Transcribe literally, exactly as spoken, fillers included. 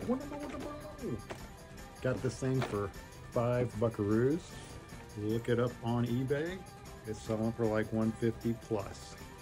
Got this thing for five buckaroos. Look it up on eBay. It's selling for like one fifty plus.